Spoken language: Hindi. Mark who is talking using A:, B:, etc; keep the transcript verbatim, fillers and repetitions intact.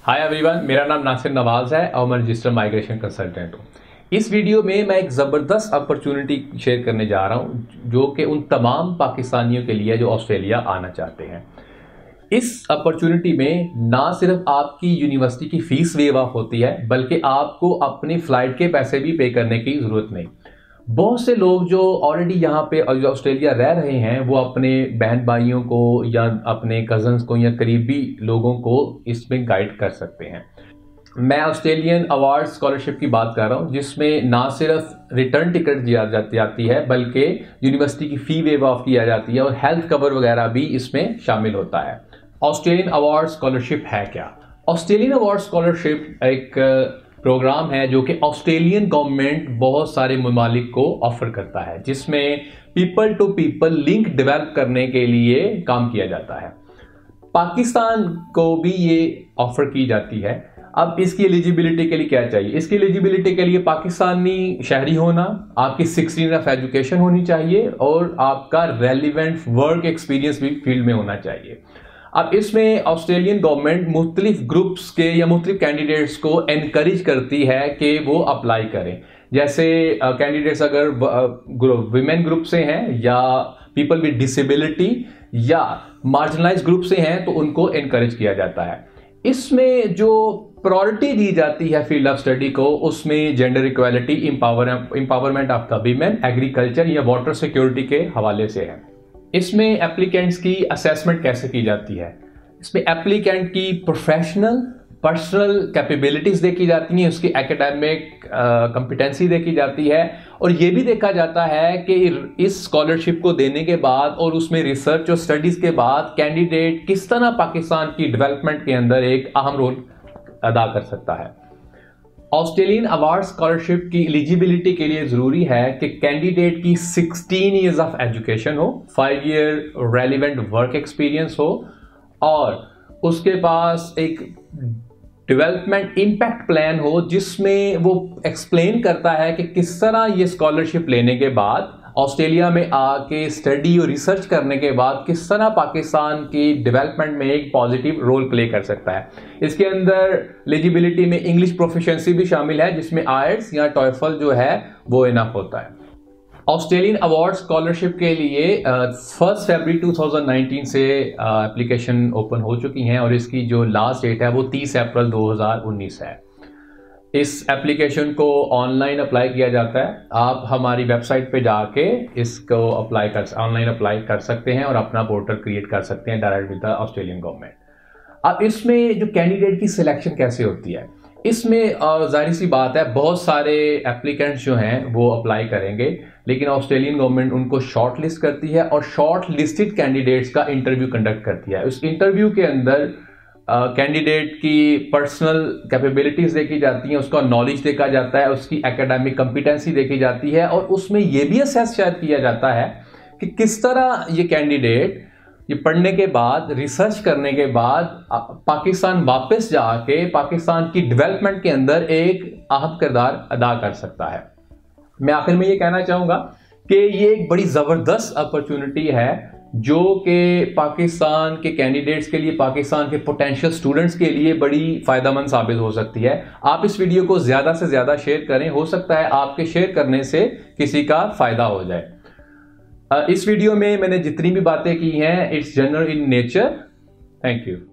A: हाय एवरीवन, मेरा नाम नासिर नवाज है और मैं रजिस्टर्ड माइग्रेशन कंसल्टेंट हूँ। इस वीडियो में मैं एक ज़बरदस्त अपॉर्चुनिटी शेयर करने जा रहा हूँ जो कि उन तमाम पाकिस्तानियों के लिए जो ऑस्ट्रेलिया आना चाहते हैं। इस अपॉर्चुनिटी में ना सिर्फ आपकी यूनिवर्सिटी की फ़ीस वेव ऑफ होती है बल्कि आपको अपनी फ़्लाइट के पैसे भी पे करने की ज़रूरत नहीं। बहुत से लोग जो ऑलरेडी यहाँ पे ऑस्ट्रेलिया रह रहे हैं वो अपने बहन भाइयों को या अपने कज़न्स को या करीबी लोगों को इसमें गाइड कर सकते हैं। मैं ऑस्ट्रेलियन अवार्ड स्कॉलरशिप की बात कर रहा हूँ जिसमें ना सिर्फ रिटर्न टिकट दिया जाती है बल्कि यूनिवर्सिटी की फ़ी वेव ऑफ किया जाती है और हेल्थ कवर वगैरह भी इसमें शामिल होता है। ऑस्ट्रेलियन अवार्ड स्कॉलरशिप है क्या? ऑस्ट्रेलियन अवार्ड स्कॉलरशिप एक प्रोग्राम है जो कि ऑस्ट्रेलियन गवर्नमेंट बहुत सारे ममालिक को ऑफर करता है, जिसमें people to people link develop करने के लिए काम किया जाता है। पाकिस्तान को भी ये ऑफर की जाती है। अब इसकी एलिजिबिलिटी के लिए क्या चाहिए? इसकी एलिजिबिलिटी के लिए पाकिस्तानी शहरी होना, आपकी सिक्सटीन ऑफ एजुकेशन होनी चाहिए और आपका रेलिवेंट वर्क एक्सपीरियंस भी फील्ड में होना चाहिए। अब इसमें ऑस्ट्रेलियन गवर्नमेंट मुख्तलिफ ग्रुप्स के या मुख्तलिफ कैंडिडेट्स को एनकरेज करती है कि वो अप्लाई करें। जैसे कैंडिडेट्स अगर विमेन ग्रुप से हैं या पीपल विद डिसेबिलिटी या मार्जिनलाइज ग्रुप से हैं तो उनको एनकरेज किया जाता है। इसमें जो प्रायोरिटी दी जाती है फील्ड ऑफ स्टडी को, उसमें gender equality, empowerment of the women, agriculture या वाटर सिक्योरिटी के हवाले से है। इसमें एप्लीकेंट्स की असेसमेंट कैसे की जाती है? इसमें एप्लीकेंट की प्रोफेशनल पर्सनल कैपेबिलिटीज़ देखी जाती हैं, उसकी एकेडमिक कॉम्पिटेंसी देखी जाती है और ये भी देखा जाता है कि इस स्कॉलरशिप को देने के बाद और उसमें रिसर्च और स्टडीज़ के बाद कैंडिडेट किस तरह पाकिस्तान की डेवलपमेंट के अंदर एक अहम रोल अदा कर सकता है। ऑस्ट्रेलियन अवार्ड स्कॉलरशिप की एलिजिबिलिटी के लिए ज़रूरी है कि कैंडिडेट की सिक्सटीन ईयर्स ऑफ एजुकेशन हो, five year relevant work experience हो और उसके पास एक डेवलपमेंट इम्पैक्ट प्लान हो जिसमें वो एक्सप्लेन करता है कि किस तरह ये स्कॉलरशिप लेने के बाद ऑस्ट्रेलिया में आके स्टडी और रिसर्च करने के बाद किस तरह पाकिस्तान की डेवलपमेंट में एक पॉजिटिव रोल प्ले कर सकता है। इसके अंदर एलिजिबिलिटी में इंग्लिश प्रोफिशिएंसी भी शामिल है जिसमें आयल्स या टॉयफल जो है वो इनफ होता है। ऑस्ट्रेलियन अवार्ड स्कॉलरशिप के लिए first February two thousand nineteen से एप्लीकेशन ओपन हो चुकी हैं और इसकी जो लास्ट डेट है वो तीस अप्रैल दो हज़ार उन्नीस है। इस एप्लीकेशन को ऑनलाइन अप्लाई किया जाता है। आप हमारी वेबसाइट पे जाके इसको अप्लाई कर ऑनलाइन अप्लाई कर सकते हैं और अपना पोर्टल क्रिएट कर सकते हैं direct with the Australian government. अब इसमें जो कैंडिडेट की सिलेक्शन कैसे होती है, इसमें जाहिर सी बात है बहुत सारे एप्लीकेंट्स जो हैं वो अप्लाई करेंगे, लेकिन ऑस्ट्रेलियन गवर्नमेंट उनको शॉर्ट लिस्ट करती है और शॉर्ट लिस्टेड कैंडिडेट्स का इंटरव्यू कंडक्ट करती है। उस इंटरव्यू के अंदर कैंडिडेट uh, की पर्सनल कैपेबिलिटीज़ देखी जाती हैं, उसका नॉलेज देखा जाता है, उसकी एकेडमिक कॉम्पिटेंसी देखी जाती है और उसमें यह भी असेस शायद किया जाता है कि किस तरह ये कैंडिडेट ये पढ़ने के बाद, रिसर्च करने के बाद पाकिस्तान वापस जाके पाकिस्तान की डेवलपमेंट के अंदर एक अहम किरदार अदा कर सकता है। मैं आखिर में ये कहना चाहूँगा कि ये एक बड़ी ज़बरदस्त अपॉर्चुनिटी है जो कि पाकिस्तान के कैंडिडेट्स के लिए, पाकिस्तान के पोटेंशियल स्टूडेंट्स के लिए बड़ी फ़ायदेमंद साबित हो सकती है। आप इस वीडियो को ज़्यादा से ज़्यादा शेयर करें, हो सकता है आपके शेयर करने से किसी का फ़ायदा हो जाए। इस वीडियो में मैंने जितनी भी बातें की हैं it's general in nature. Thank you.